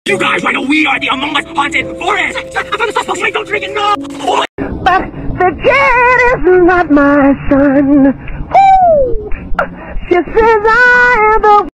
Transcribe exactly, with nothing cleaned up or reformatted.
You guys, I know we are the Among Us haunted forest. I found the suspect. Wait, don't drink it, no. Oh my. But the kid is not my son. Woo! She says I am the